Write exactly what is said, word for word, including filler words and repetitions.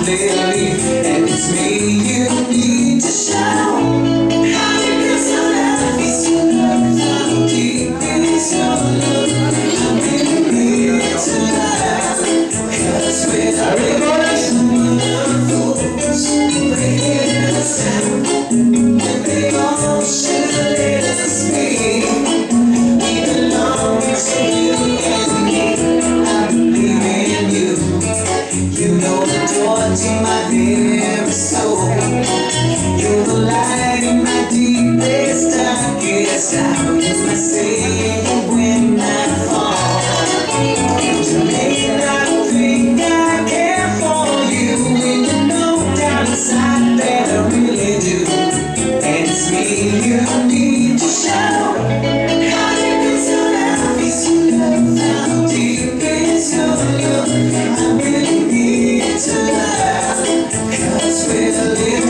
lately, and it's me you need to show. How you feel so love, is your love, how deep is your love? I'm really ready to love, 'cause with a relation of fools, breaking us down, and they all should let us be. We belong to you and me. I believe in you. You know the door to my very soul. You're the light in my deepest, darkest hour. You're my savior when I fall. You may not think I care for you, when you know down inside that I really do. And it's me you need to show. How deep is your love? Is your love? How deep is your love? I really need to love, 'cause we're living.